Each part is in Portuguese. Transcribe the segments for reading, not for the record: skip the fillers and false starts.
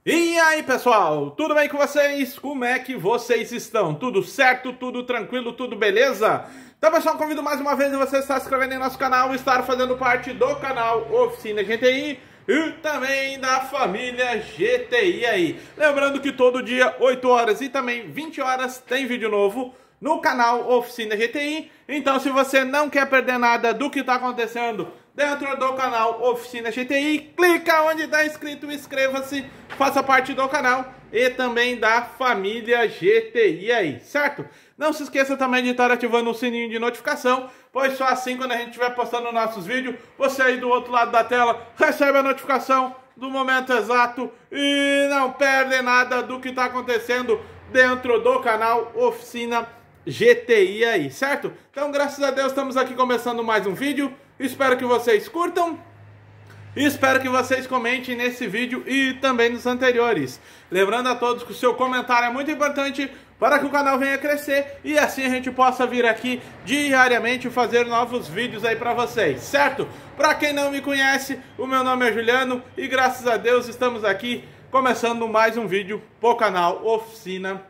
E aí, pessoal, tudo bem com vocês? Como é que vocês estão? Tudo certo? Tudo tranquilo? Tudo beleza? Então, pessoal, convido mais uma vez você a estar se inscrevendo em nosso canal e estar fazendo parte do canal Oficina GTI e também da família GTI aí. Lembrando que todo dia, 8 horas e também 20 horas, tem vídeo novo no canal Oficina GTI. Então, se você não quer perder nada do que está acontecendo dentro do canal Oficina GTI, clica onde está escrito inscreva-se, faça parte do canal e também da família GTI aí, certo? Não se esqueça também de estar ativando o sininho de notificação, pois só assim, quando a gente estiver postando nossos vídeos, você aí do outro lado da tela recebe a notificação do momento exato e não perde nada do que está acontecendo dentro do canal Oficina GTI aí, certo? Então, graças a Deus, estamos aqui começando mais um vídeo. Espero que vocês curtam e espero que vocês comentem nesse vídeo e também nos anteriores. Lembrando a todos que o seu comentário é muito importante para que o canal venha crescer e assim a gente possa vir aqui diariamente fazer novos vídeos aí para vocês, certo? Para quem não me conhece, o meu nome é Juliano e graças a Deus estamos aqui começando mais um vídeo pro canal Oficina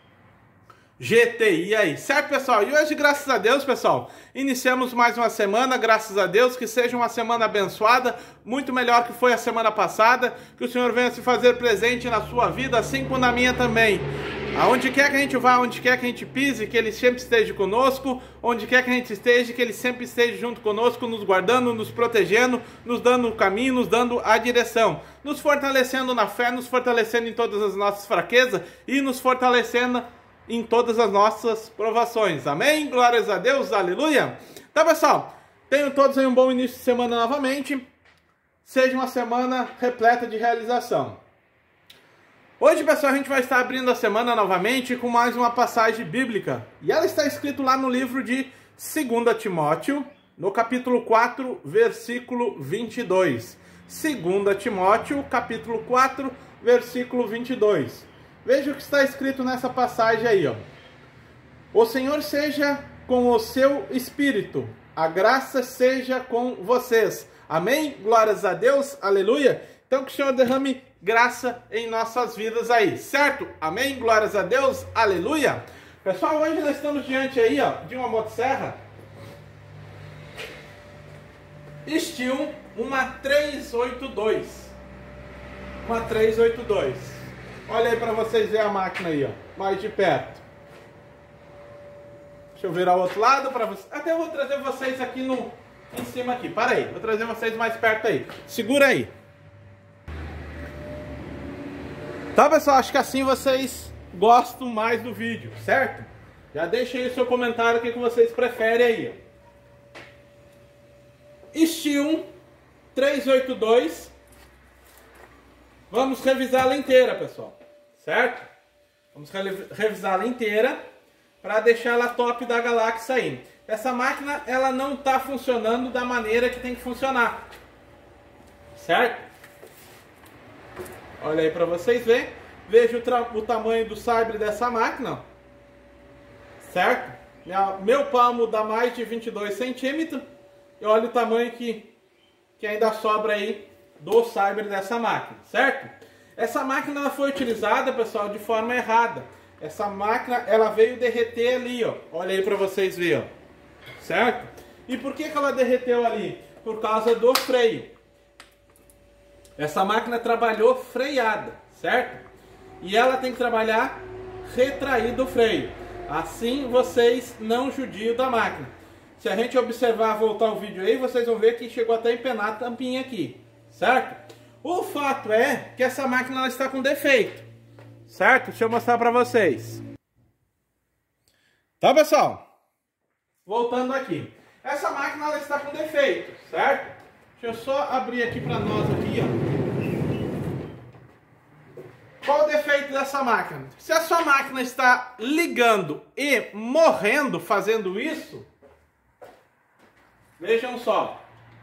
GTI aí, certo, pessoal? E hoje, graças a Deus, pessoal, iniciamos mais uma semana, graças a Deus, que seja uma semana abençoada, muito melhor que foi a semana passada, que o Senhor venha se fazer presente na sua vida, assim como na minha também. Aonde quer que a gente vá, onde quer que a gente pise, que Ele sempre esteja conosco, onde quer que a gente esteja, que Ele sempre esteja junto conosco, nos guardando, nos protegendo, nos dando o caminho, nos dando a direção, nos fortalecendo na fé, nos fortalecendo em todas as nossas fraquezas e nos fortalecendo em todas as nossas provações. Amém? Glórias a Deus, aleluia! Então, pessoal, tenham todos aí um bom início de semana novamente. Seja uma semana repleta de realização. Hoje, pessoal, a gente vai estar abrindo a semana novamente com mais uma passagem bíblica. E ela está escrita lá no livro de 2 Timóteo, no capítulo 4, versículo 22. 2 Timóteo, capítulo 4, versículo 22. Veja o que está escrito nessa passagem aí, ó. O Senhor seja com o seu espírito. A graça seja com vocês. Amém? Glórias a Deus. Aleluia. Então que o Senhor derrame graça em nossas vidas aí, certo? Amém? Glórias a Deus. Aleluia. Pessoal, hoje nós estamos diante aí, ó, de uma motosserra estilo uma 382. Uma 382. Olha aí para vocês verem a máquina aí, ó, mais de perto. Deixa eu virar o outro lado para vocês. Até eu vou trazer vocês aqui em cima aqui. Para aí, vou trazer vocês mais perto aí. Segura aí. Tá, pessoal? Acho que assim vocês gostam mais do vídeo, certo? Já deixa aí o seu comentário o que vocês preferem aí, ó. Estilo 382. Vamos revisá-la inteira, pessoal, certo? Vamos revisá-la inteira para deixá-la top da galáxia aí. Essa máquina, ela não está funcionando da maneira que tem que funcionar, certo? Olha aí para vocês verem. Veja o tamanho do sabre dessa máquina, ó. Certo? Meu palmo dá mais de 22 centímetros. E olha o tamanho que ainda sobra aí do sabre dessa máquina, certo? Essa máquina ela foi utilizada, pessoal, de forma errada. Essa máquina ela veio derreter ali, ó. Olha aí para vocês verem, ó. Certo? E por que ela derreteu ali? Por causa do freio. Essa máquina trabalhou freada, certo? E ela tem que trabalhar retraído o freio. Assim vocês não judiam da máquina. Se a gente observar, voltar o vídeo aí, vocês vão ver que chegou até a empenar a tampinha aqui. Certo? O fato é que essa máquina ela está com defeito. Certo? Deixa eu mostrar para vocês. Tá, pessoal? Voltando aqui. Essa máquina ela está com defeito, certo? Deixa eu só abrir aqui para nós aqui, ó. Qual o defeito dessa máquina? Se a sua máquina está ligando e morrendo fazendo isso, vejam só.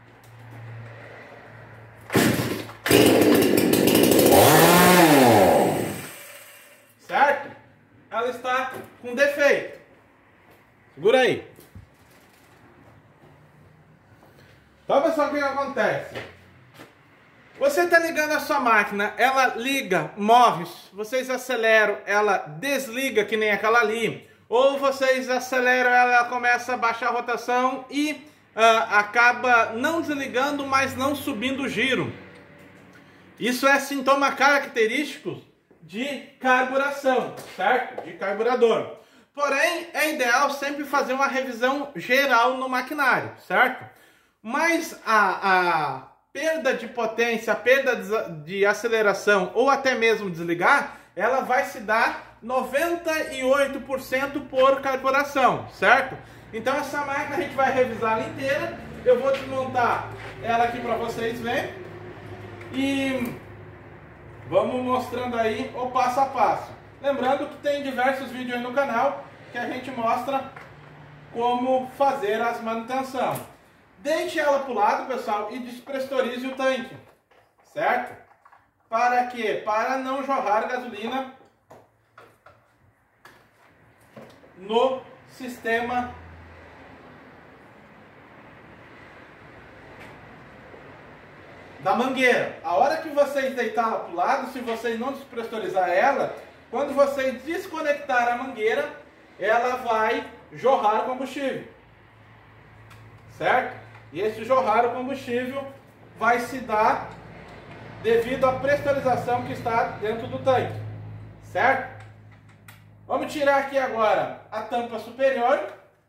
Certo? Ela está com defeito. Segura aí. Então, pessoal, o que acontece? Você está ligando a sua máquina, ela liga, morre, vocês aceleram, ela desliga que nem aquela ali, ou vocês aceleram, ela começa a baixar a rotação e acaba não desligando, mas não subindo o giro. Isso é sintoma característico de carburação, certo? De carburador. Porém, é ideal sempre fazer uma revisão geral no maquinário, certo? Mas a perda de potência, a perda de aceleração ou até mesmo desligar, ela vai se dar 98% por carburação, certo? Então essa máquina a gente vai revisar ela inteira. Eu vou desmontar ela aqui para vocês verem e vamos mostrando aí o passo a passo. Lembrando que tem diversos vídeos aí no canal que a gente mostra como fazer as manutenção. Deixe ela para o lado, pessoal, e despressurize o tanque, certo? Para quê? Para não jorrar gasolina no sistema da mangueira. A hora que vocês deitar ela para o lado, se vocês não despressurizar ela, quando vocês desconectar a mangueira, ela vai jorrar combustível, certo? E esse jorrar o combustível vai se dar devido à pressurização que está dentro do tanque, certo? Vamos tirar aqui agora a tampa superior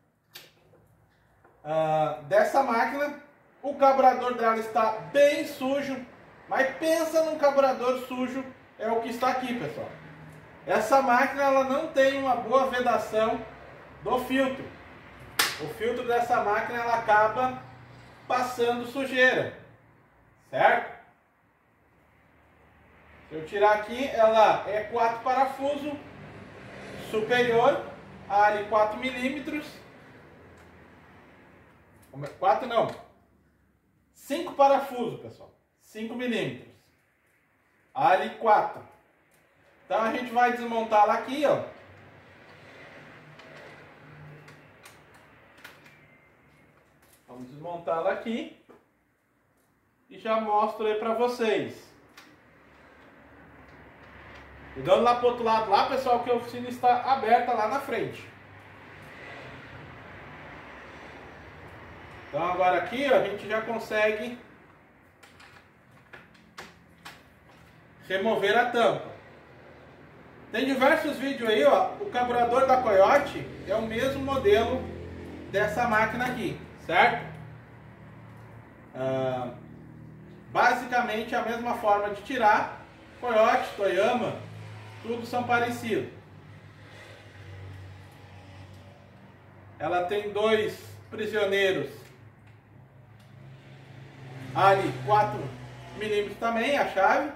dessa máquina. O carburador dela está bem sujo, mas pensa num carburador sujo, é o que está aqui, pessoal. Essa máquina ela não tem uma boa vedação do filtro. O filtro dessa máquina ela acaba passando sujeira, certo? Se eu tirar aqui, ela é 4 parafusos superior, ali 4 milímetros, 4 não, 5 parafusos, pessoal, 5 milímetros, ali 4. Então a gente vai desmontá-la aqui, ó. Vamos desmontá-la aqui e já mostro aí para vocês. E dando lá para o outro lado, lá, pessoal, que a oficina está aberta lá na frente. Então agora aqui, ó, a gente já consegue remover a tampa. Tem diversos vídeos aí, ó. O carburador da Coyote é o mesmo modelo dessa máquina aqui, certo? Basicamente a mesma forma de tirar. Coyote, Toyama, tudo são parecidos. Ela tem 2 prisioneiros ali, 4 milímetros também, a chave.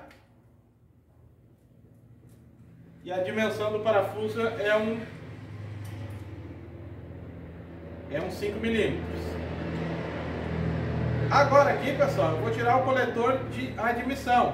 E a dimensão do parafuso é um 5 milímetros. Agora aqui, pessoal, eu vou tirar o coletor de admissão.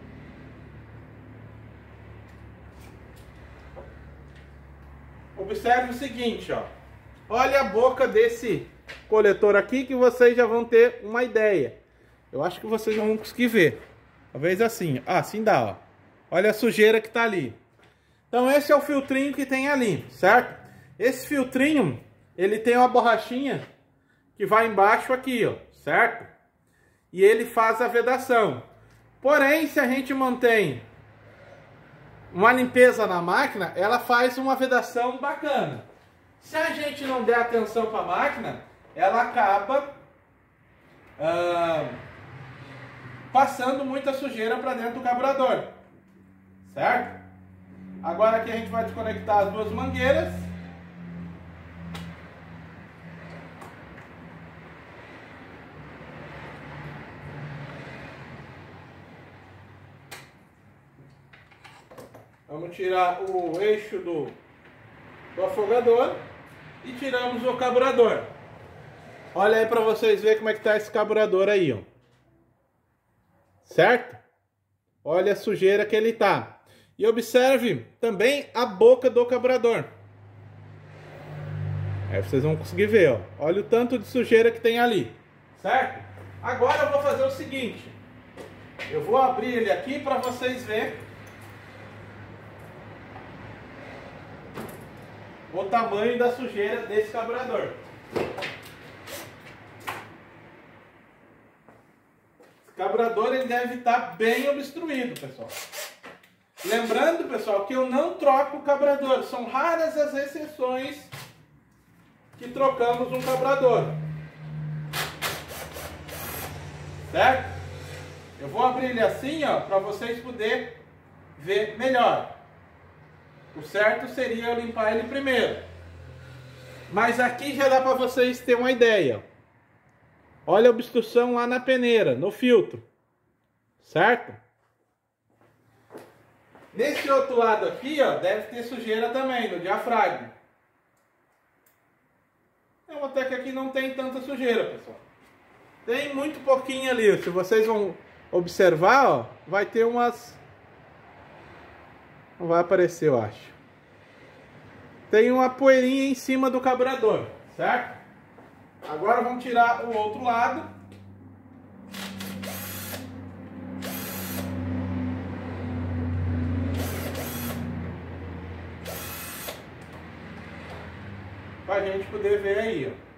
Observe o seguinte, ó. Olha a boca desse coletor aqui que vocês já vão ter uma ideia. Eu acho que vocês já vão conseguir ver. Talvez assim. Ah, assim dá, ó. Olha a sujeira que tá ali. Então esse é o filtrinho que tem ali, certo? Esse filtrinho, ele tem uma borrachinha que vai embaixo aqui, ó, certo? E ele faz a vedação. Porém, se a gente mantém uma limpeza na máquina, ela faz uma vedação bacana. Se a gente não der atenção para a máquina, ela acaba passando muita sujeira para dentro do carburador, certo? Agora aqui a gente vai desconectar as 2 mangueiras. Vamos tirar o eixo do afogador e tiramos o carburador. Olha aí para vocês verem como é que está esse carburador aí, ó. Certo? Olha a sujeira que ele tá. E observe também a boca do carburador. Aí vocês vão conseguir ver, ó. Olha o tanto de sujeira que tem ali, certo? Agora eu vou fazer o seguinte. Eu vou abrir ele aqui para vocês verem o tamanho da sujeira desse carburador. Esse carburador ele deve estar bem obstruído, pessoal. Lembrando, pessoal, que eu não troco o carburador. São raras as exceções que trocamos um carburador. Certo? Eu vou abrir ele assim, ó, para vocês poderem ver melhor. O certo seria eu limpar ele primeiro. Mas aqui já dá para vocês terem uma ideia. Olha a obstrução lá na peneira, no filtro. Certo? Nesse outro lado aqui, ó, deve ter sujeira também, no diafragma. Até que aqui não tem tanta sujeira, pessoal. Tem muito pouquinho ali. Se vocês vão observar, ó, vai ter umas... Não vai aparecer, eu acho. Tem uma poeirinha em cima do carburador, certo? Agora vamos tirar o outro lado. Pra gente poder ver aí, ó.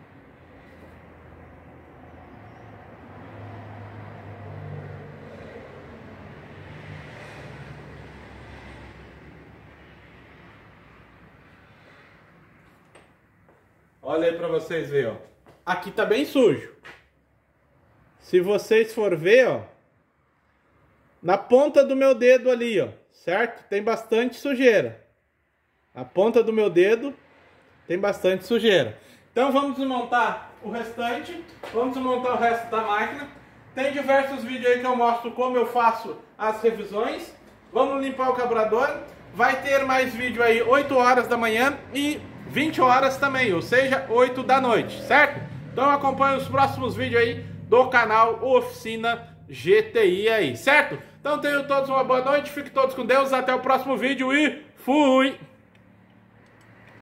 Olha aí pra vocês verem, ó. Aqui tá bem sujo. Se vocês for ver, ó, na ponta do meu dedo ali, ó, certo? Tem bastante sujeira. A ponta do meu dedo tem bastante sujeira. Então vamos desmontar o restante. Vamos desmontar o resto da máquina. Tem diversos vídeos aí que eu mostro como eu faço as revisões. Vamos limpar o carburador. Vai ter mais vídeo aí 8 horas da manhã e 20 horas também, ou seja, 8 da noite, certo? Então acompanhe os próximos vídeos aí do canal Oficina GTI aí, certo? Então tenham todos uma boa noite, fiquem todos com Deus, até o próximo vídeo e fui!